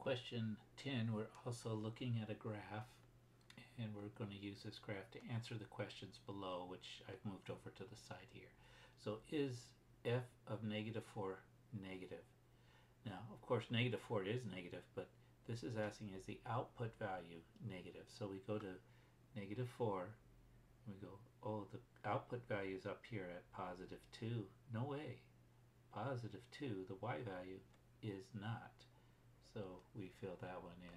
Question 10, we're also looking at a graph, and we're going to use this graph to answer the questions below, which I've moved over to the side here. So is f of negative 4 negative? Now, of course, negative 4 is negative, but this is asking is the output value negative? So we go to negative 4, and we go, oh, the output value is up here at positive 2. No way. Positive 2, the y value is not. So we fill that one in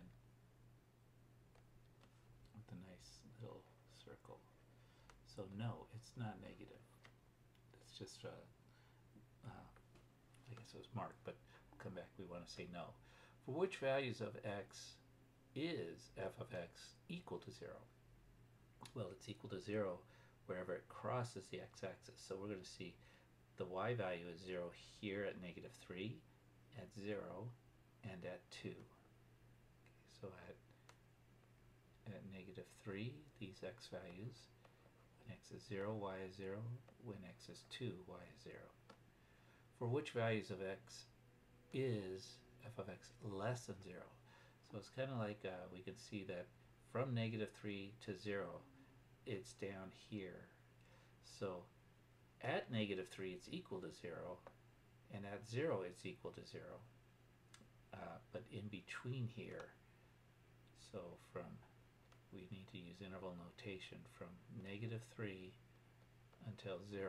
with a nice little circle. So no, it's not negative. It's just, I guess it was marked, but we'll come back. We want to say no. For which values of x is f of x equal to 0? Well, it's equal to 0 wherever it crosses the x-axis. So we're going to see the y value is 0 here at negative 3, at 0, and at 2. Okay, so at negative 3, these x values, when x is 0, y is 0. When x is 2, y is 0. For which values of x is f of x less than 0? So it's kind of like we can see that from negative 3 to 0, it's down here. So at negative 3, it's equal to 0, and at 0, it's equal to 0. But in between here, so we need to use interval notation from negative 3 until 0.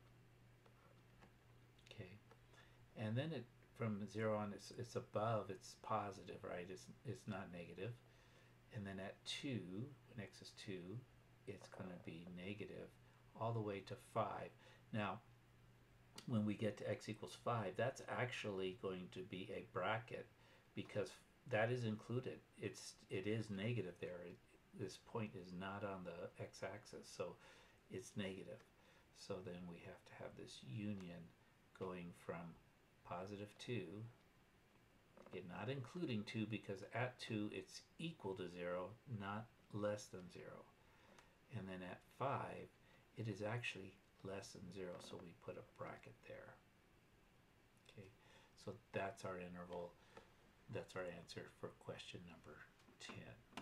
Okay, and then from 0 on, it's above, it's positive, right? It's not negative. And then at 2, when x is 2, it's going to be negative all the way to 5. Now, when we get to x equals 5, that's actually going to be a bracket because that is included. It is negative there. This point is not on the x-axis, so it's negative. So then we have to have this union going from positive 2, not including 2 because at 2 it's equal to 0, not less than 0. And then at 5, it is actually less than 0, so we put a bracket there. Okay, so that's our interval. That's our answer for question number 10.